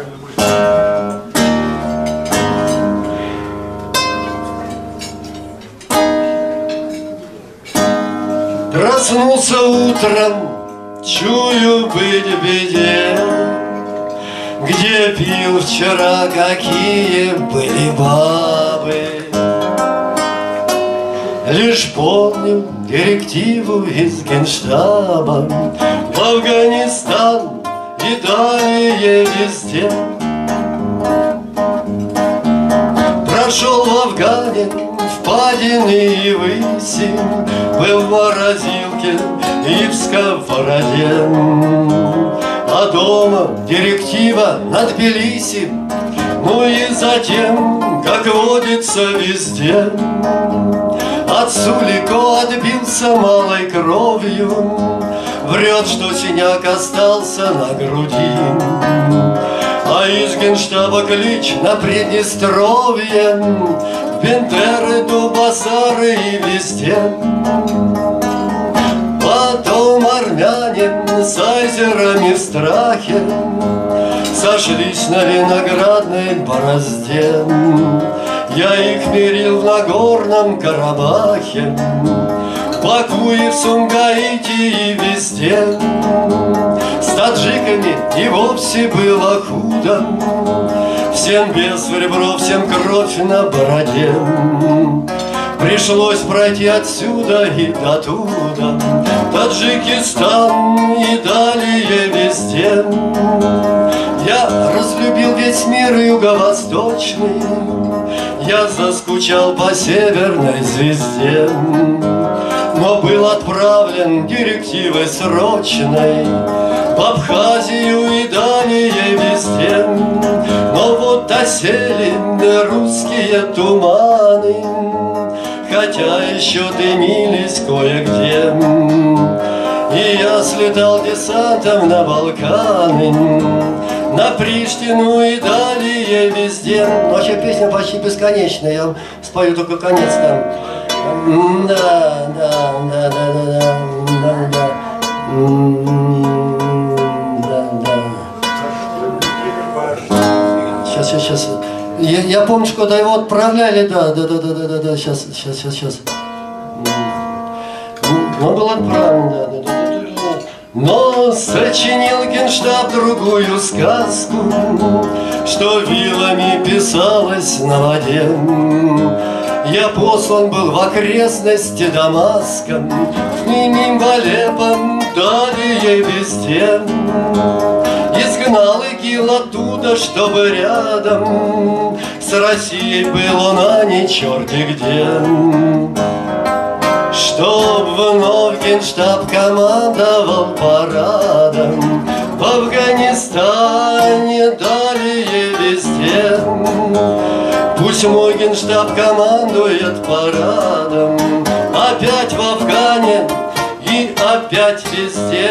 Проснулся утром, чую быть в беде, где пил вчера, какие были бабы. Лишь помню директиву из Генштаба в Афганистан и далее везде. Прошел в Афгане впадины и выси, был в морозилке и в сковороде. А дома директива над Тбилиси, ну и затем, как водится везде. От Сулико отбился малой кровью, врет, что синяк остался на груди. А из Генштаба клич на Приднестровье, Бендеры, Дубасары и везде. Потом армяне с айзерами в страхе сошлись на виноградной борозде. Я их мирил в Нагорном Карабахе, в Баку и в Сумгаите и везде. С таджиками и вовсе было худо, всем без в ребро, всем кровь на бороде. Пришлось пройти отсюда и оттуда, Таджикистан и далее везде. Я разлюбил весь мир юго-восточный, я заскучал по северной звезде, но был отправлен директивой срочной в Абхазию и далее везде. Но вот осели русские туманы, хотя еще дымились кое-где. И я слетал десантом на Балканы, на Приштину и далее везде. Вообще песня почти бесконечная, я вам спою только конец там. Да, да, да, да, да, да, да, да. Сейчас. Я помню, что куда его отправляли, да, сейчас. Но был отправлен, да. Но сочинил Генштаб другую сказку, что вилами писалось на воде. Я послан был в окрестности Дамаска, мимим Алеппом, далее везде. Изгнал ИГИЛ оттуда, чтобы рядом с Россией был он, а не черти где. Чтоб вновь Генштаб командовал парадом в Афганистане, далее везде. Пусть мой Генштаб командует парадом опять в Афгане и опять везде.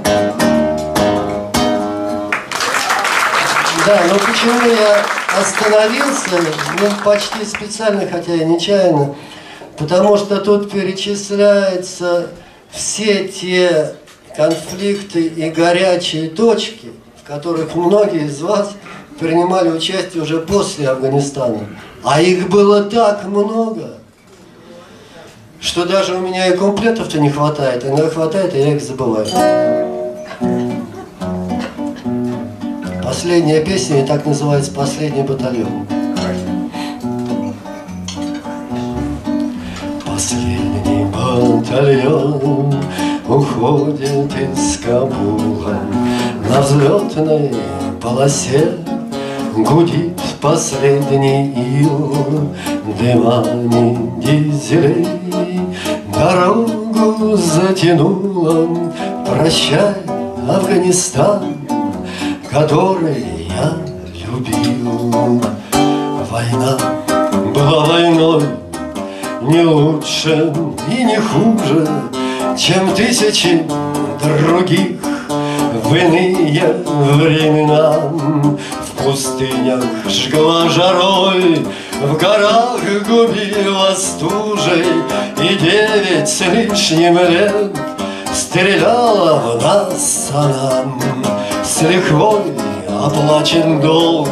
Да, но почему я остановился, почти специально, хотя и нечаянно, потому что тут перечисляются все те конфликты и горячие точки, в которых многие из вас принимали участие уже после Афганистана. А их было так много, что даже у меня и комплектов-то не хватает. Иногда хватает, и я их забываю. Последняя песня, и так называется «Последний батальон». Последний батальон уходит из Кабула, на взлетной полосе гудит последний ил дымами дизелей. Дорогу затянуло, прощай, Афганистан, который я любил. Война была войной, не лучше и не хуже, чем тысячи других. В иные времена в пустынях жгла жарой, в горах губила стужей, и 9 с лишним лет стреляла в нас она. С лихвой оплачен долг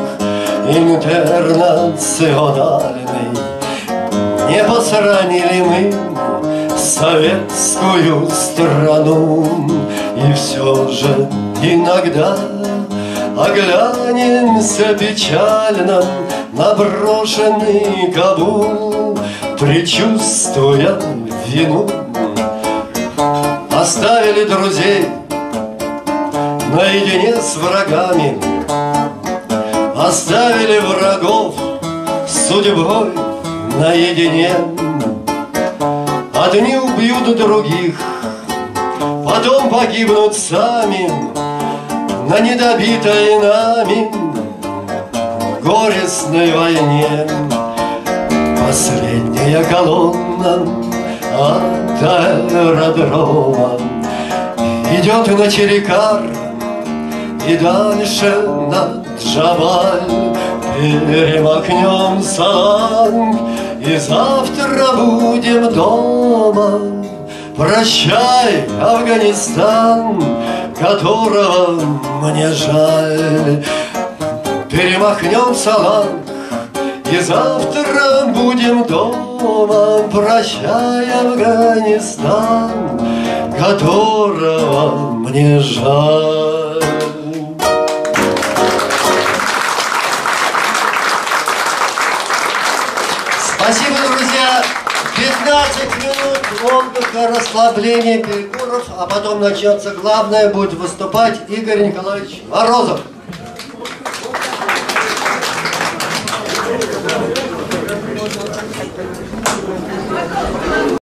интернациональный. Не посранили мы советскую страну, и все же иногда оглянемся печально на брошенный Кабул, предчувствуя вину. Оставили друзей наедине с врагами, оставили врагов с судьбой наедине. Одни убьют других, потом погибнут сами на недобитой нами горестной войне. Последняя колонна от аэродрома идет на Черекар и дальше на Джабаль. Перемахнем Саланг и завтра будем дома. Прощай, Афганистан, которого мне жаль. Перемахнем Саланг и завтра будем дома. Прощай, Афганистан, которого мне жаль. Спасибо, друзья. 15 минут отдыха, расслабления, перекуров, а потом начнется главное, будет выступать Игорь Николаевич Морозов.